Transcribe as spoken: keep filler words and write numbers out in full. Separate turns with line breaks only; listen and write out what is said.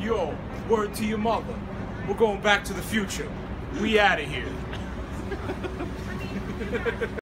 Yo, word to your mother. We're going back to the future. We out of here.